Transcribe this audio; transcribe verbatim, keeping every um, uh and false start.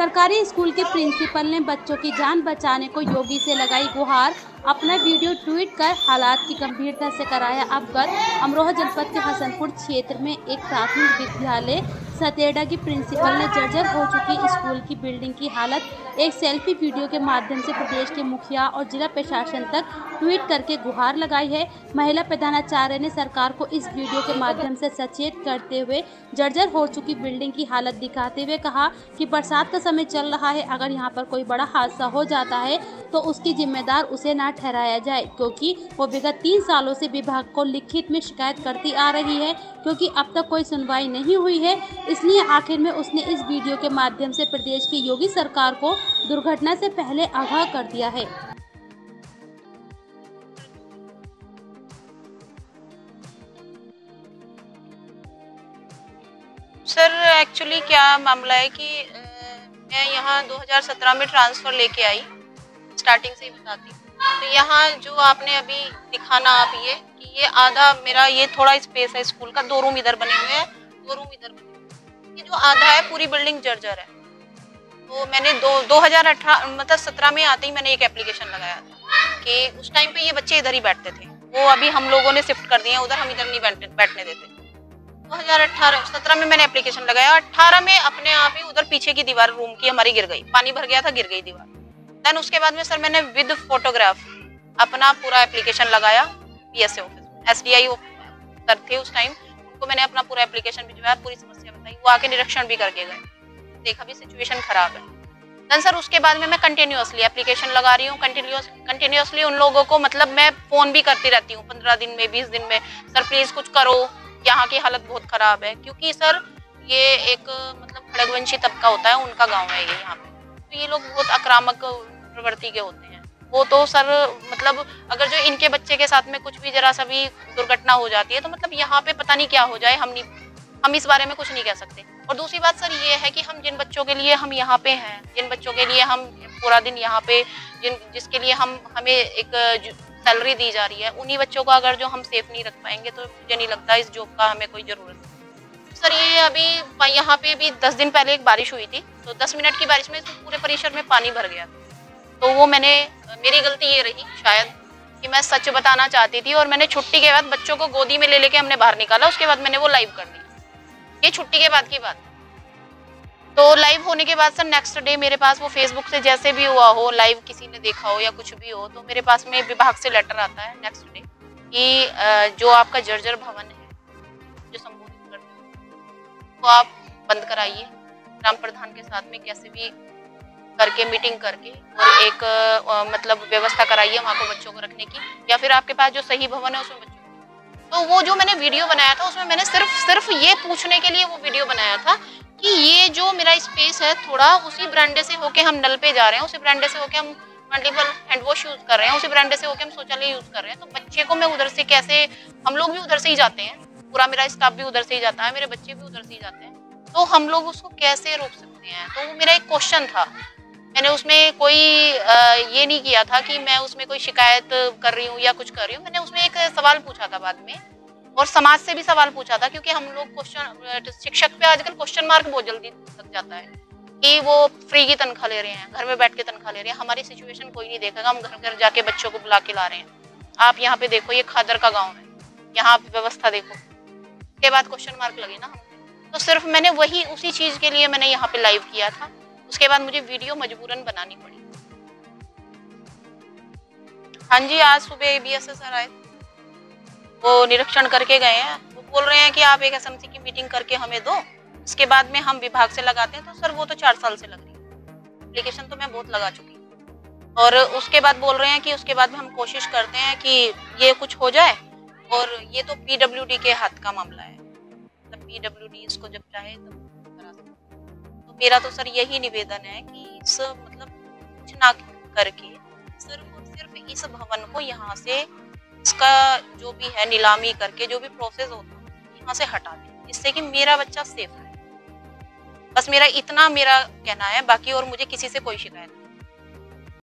सरकारी स्कूल के प्रिंसिपल ने बच्चों की जान बचाने को योगी से लगाई गुहार। अपना वीडियो ट्वीट कर हालात की गंभीरता से कराया अवगत। अमरोहा जनपद के हसनपुर क्षेत्र में एक प्राथमिक विद्यालय सतेड़ा की प्रिंसिपल ने जर्जर हो चुकी स्कूल की बिल्डिंग की हालत एक सेल्फी वीडियो के माध्यम से प्रदेश के मुखिया और जिला प्रशासन तक ट्वीट करके गुहार लगाई है। महिला प्रधानाचार्य ने सरकार को इस वीडियो के माध्यम से सचेत करते हुए जर्जर हो चुकी बिल्डिंग की हालत दिखाते हुए कहा कि बरसात का समय चल रहा है, अगर यहाँ पर कोई बड़ा हादसा हो जाता है तो उसकी जिम्मेदार उसे ना ठहराया जाए, क्योंकि वो विगत तीन सालों से विभाग को लिखित में शिकायत करती आ रही है, क्योंकि अब तक कोई सुनवाई नहीं हुई है। इसलिए आखिर में उसने इस वीडियो के माध्यम से प्रदेश की योगी सरकार को दुर्घटना से पहले आगाह कर दिया है। सर एक्चुअली क्या मामला है कि आ, मैं यहाँ दो हज़ार सत्रह में ट्रांसफ़र लेके आई, स्टार्टिंग से ही बताती हूँ। तो यहाँ जो आपने अभी दिखाना आप ये कि ये आधा मेरा ये थोड़ा स्पेस है स्कूल का, दो रूम इधर बने हुए हैं, दो रूम इधर बने हुए हैं। ये जो आधा है पूरी बिल्डिंग जर्जर है। तो मैंने दो दो हज़ार अठारह मतलब सत्रह में आते ही मैंने एक एप्लीकेशन लगाया था कि उस टाइम पे ये बच्चे इधर ही बैठते थे, वो अभी हम लोगों ने शिफ्ट कर दिए हैं उधर, हम इधर नहीं बैठने बैठने देते। दो हज़ार अठारह सत्रह में मैंने एप्लीकेशन लगाया, अठारह में अपने आप ही उधर पीछे की दीवार रूम की हमारी गिर गई, पानी भर गया था, गिर गई दीवार। देन उसके बाद में सर मैंने विद फोटोग्राफ अपना पूरा एप्लीकेशन लगाया पीएसए ऑफिस, एसडीआई सर थे उस टाइम, उनको मैंने अपना पूरा एप्लीकेशन भिजवाया, पूरी समस्या बताई, वो आके निरीक्षण भी करके गए, देखा भी सिचुएशन खराब है। देन सर उसके बाद में मैं कंटिन्यूअसली एप्लीकेशन लगा रही हूँ, कंटिन्यूअस कंटिन्यूअसली उन लोगों को मतलब मैं फोन भी करती रहती हूँ पंद्रह दिन में बीस दिन में, सर प्लीज कुछ करो, यहाँ की हालत बहुत खराब है। क्योंकि सर ये एक मतलब खड़गवंशी तबका होता है, उनका गाँव है ये यहाँ पे, तो ये लोग बहुत आक्रामक प्रवृत्ति के होते हैं। वो तो सर मतलब अगर जो इनके बच्चे के साथ में कुछ भी जरा सा भी दुर्घटना हो जाती है तो मतलब यहाँ पे पता नहीं क्या हो जाए, हम नहीं हम इस बारे में कुछ नहीं कह सकते। और दूसरी बात सर ये है कि हम जिन बच्चों के लिए हम यहाँ पे हैं, जिन बच्चों के लिए हम पूरा दिन यहाँ पे जिन जिसके लिए हम हमें एक सैलरी दी जा रही है, उन्हीं बच्चों को अगर जो हम सेफ नहीं रख पाएंगे तो मुझे नहीं लगता इस जॉब का हमें कोई जरूरत है। सर ये अभी यहाँ पे भी दस दिन पहले एक बारिश हुई थी, तो दस मिनट की बारिश में पूरे परिसर में पानी भर गया था। तो वो मैंने मेरी गलती ये रही शायद कि मैं सच बताना चाहती थी, और मैंने छुट्टी के बाद बच्चों को गोदी में ले लेके हमने बाहर निकाला, उसके बाद मैंने वो लाइव कर दिया। ये छुट्टी के बाद की बात। तो लाइव होने के बाद सर नेक्स्ट डे मेरे पास वो फेसबुक से जैसे भी हुआ हो, लाइव किसी ने देखा हो या कुछ भी हो, तो मेरे पास में विभाग से लेटर आता है नेक्स्ट डे कि जो आपका जर्जर भवन है जो संबोधित करते हैं तो आप बंद कराइए, ग्राम प्रधान के साथ में कैसे भी करके मीटिंग करके और एक आ, मतलब व्यवस्था कराइए वहाँ को बच्चों को रखने की, या फिर आपके पास जो सही भवन है उसमें बच्चों। तो वो जो मैंने वीडियो बनाया था उसमें मैंने सिर्फ सिर्फ ये पूछने के लिए वो वीडियो बनाया था कि ये जो मेरा स्पेस है थोड़ा उसी ब्रांडे से होके हम नल पे जा रहे हैं, उसी ब्रांडे से होके हम मल्टीपल हैंड वॉश यूज कर रहे हैं, उसी ब्रांडे से होके हम शौचालय यूज कर रहे हैं। तो बच्चे को मैं उधर से कैसे, हम लोग भी उधर से ही जाते हैं, पूरा मेरा स्टाफ भी उधर से ही जाता है, मेरे बच्चे भी उधर से ही जाते हैं, तो हम लोग उसको कैसे रोक सकते हैं। तो वो मेरा एक क्वेश्चन था। मैंने उसमें कोई आ, ये नहीं किया था कि मैं उसमें कोई शिकायत कर रही हूँ या कुछ कर रही हूँ। मैंने उसमें एक सवाल पूछा था बाद में, और समाज से भी सवाल पूछा था, क्योंकि हम लोग क्वेश्चन शिक्षक पे आजकल क्वेश्चन मार्क बहुत जल्दी लग जाता है कि वो फ्री की तनख्वाह ले रहे हैं, घर में बैठ के तनख्वाह ले रहे हैं, हमारी सिचुएशन कोई नहीं देखेगा, हम घर घर जाके बच्चों को बुला के ला रहे हैं। आप यहाँ पे देखो, ये खादर का गाँव है, यहाँ पे व्यवस्था देखो, उसके बाद क्वेश्चन मार्क लगे ना। तो सिर्फ मैंने वही उसी चीज के लिए मैंने यहाँ पे लाइव किया था। उसके बाद मुझे वीडियो मजबूरन बनानी पड़ी। हाँ जी, आज सुबह एबीएसए सर आए, वो निरीक्षण करके गए हैं। वो बोल रहे हैं कि आप एक एसएमसी की मीटिंग करके हमें दो, उसके बाद में हम विभाग से लगाते हैं। तो सर वो तो चार साल से लग रही है, एप्लीकेशन तो मैं बहुत लगा चुकी हूँ। और उसके बाद बोल रहे हैं कि उसके बाद में हम कोशिश करते हैं कि ये कुछ हो जाए, और ये तो पीडब्ल्यूडी के हाथ का मामला है, मतलब पीडब्ल्यूडी इसको जब चाहे तब करा सकते। तो मेरा तो सर यही निवेदन है कि इस मतलब कुछ ना करके सिर्फ और सिर्फ इस भवन को यहाँ से, इसका जो भी है नीलामी करके जो भी प्रोसेस होता है यहाँ से हटा दें, जिससे कि मेरा बच्चा सेफ रहे। बस मेरा इतना मेरा कहना है, बाकी और मुझे किसी से कोई शिकायत नहीं।